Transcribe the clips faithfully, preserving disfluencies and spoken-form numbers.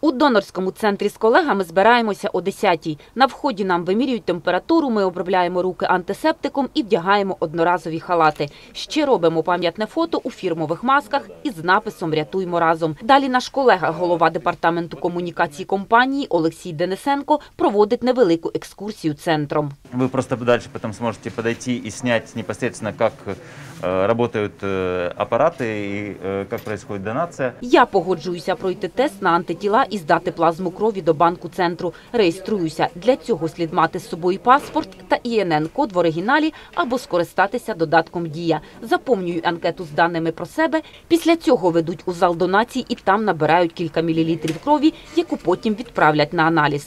У донорському центрі з колегами збираємося о десятій. На вході нам вимірюють температуру, ми обробляємо руки антисептиком і вдягаємо одноразові халати. Ще робимо пам'ятне фото у фірмових масках із написом «Рятуймо разом». Далі наш колега, голова департаменту комунікації компанії Олексій Денисенко, проводить невелику екскурсію центром. Ви просто далі потім зможете підійти і зняти непосредственно, як працюють апарати і як відбувається донація. Я погоджуюся пройти тест на антитіла і здати плазму крові до банку центру. Реєструюся. Для цього слід мати з собою паспорт та І Ен Ен-код в оригіналі або скористатися додатком «Дія». Заповнюю анкету з даними про себе. Після цього ведуть у зал донацій і там набирають кілька мілілітрів крові, яку потім відправлять на аналіз.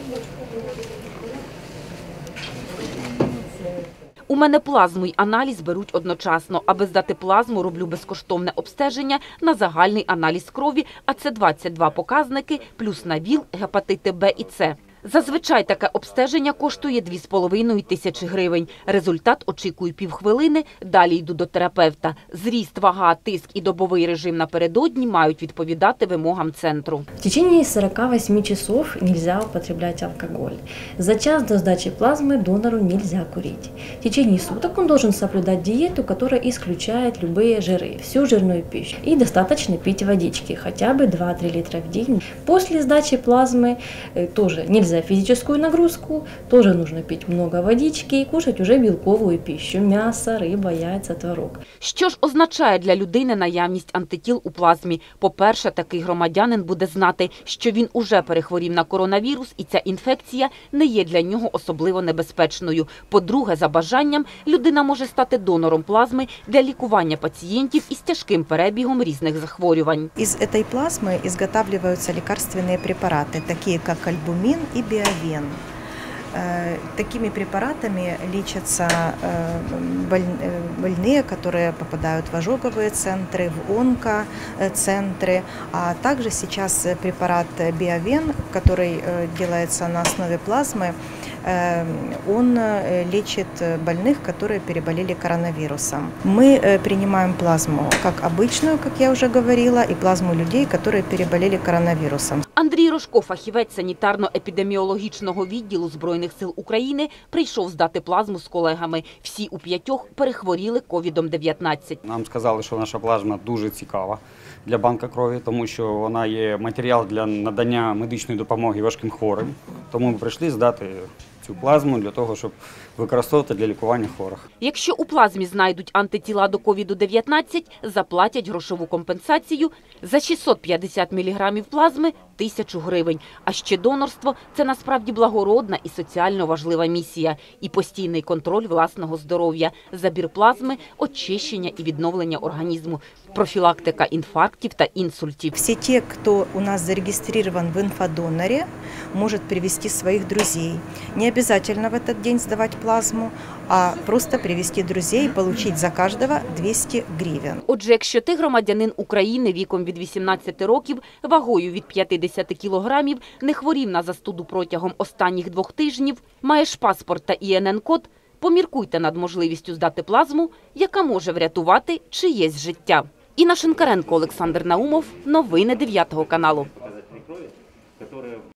У мене плазму й аналіз беруть одночасно. Аби здати плазму, роблю безкоштовне обстеження на загальний аналіз крові, а це двадцять два показники, плюс на ВІЛ, гепатити Б і С. Зазвичай таке обстеження коштує дві з половиною тисячі гривень. Результат очікую півхвилини, далі йду до терапевта. Зріст, вага, тиск і добовий режим напередодні мають відповідати вимогам центру. В течение сорока восьми часов нельзя употреблять алкоголь. За час до сдачи плазмы донору нельзя курить. В течение суток он должен соблюдать диету, которая исключает любые жиры, всю жирную пищу. И достаточно пить водички, хотя бы два-три литра в день. После сдачи плазмы тоже нельзя физическую нагрузку, тоже нужно пить много водички и кушать уже белковую пищу – мясо, рыба, яйца, творог. Що ж означає для людини наявність антитіл у плазмі? По-перше, такий громадянин буде знати, що він уже перехворів на коронавірус і ця інфекція не є для нього особливо небезпечною. По-друге, за бажанням, людина може стати донором плазми для лікування пацієнтів із тяжким перебігом різних захворювань. Из этой плазмы изготавливаются лекарственные препараты, такие как альбумин и биовен. Такими препаратами лечатся больные, которые попадают в ожоговые центры, в онкоцентры. А также сейчас препарат биовен, который делается на основе плазмы, он лечит больных, которые переболели коронавирусом. Мы принимаем плазму как обычную, как я уже говорила, и плазму людей, которые переболели коронавирусом. Андрій Рожко, фахівець санітарно-епідеміологічного відділу Збройних сил України, прийшов здати плазму з колегами. Всі у п'ятьох перехворіли ковідом дев'ятнадцять. Нам сказали, що наша плазма дуже цікава для банка крові, тому що вона є матеріал для надання медичної допомоги важким хворим. Тому ми прийшли здати цю плазму для того, щоб використовувати для лікування хворих. Якщо у плазмі знайдуть антитіла до ковіду дев'ятнадцять, заплатять грошову компенсацію за шістсот п'ятдесят міліграмів плазми – тисячу гривень. А ще донорство – це насправді благородна і соціально важлива місія. І постійний контроль власного здоров'я, забір плазми, очищення і відновлення організму, профілактика інфарктів та інсультів. Все те, кто у нас зарегистрирован в инфодоноре, может привести своих друзей. Не обязательно в этот день сдавать плазму, а просто привести друзей и получить за каждого двісті гривень. Отже, якщо ти громадянин України віком від вісімнадцяти років, вагою від п'ятдесят кілограмів, не хворів на застуду протягом останніх двох тижнів, маєш паспорт та І Ен Ен-код, поміркуйте над можливістю здати плазму, яка може врятувати чиєсь життя. Інна Шинкаренко, Олександр Наумов. Новини дев'ятого каналу.